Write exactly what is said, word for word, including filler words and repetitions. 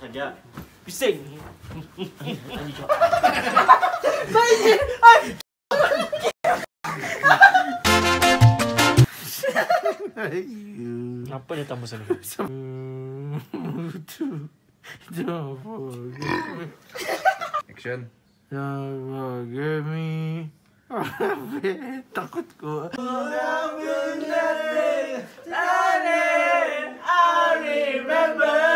saja. Bising. Apa dia tambah sana? Action. Jangan forget me. Takut ko. I remember.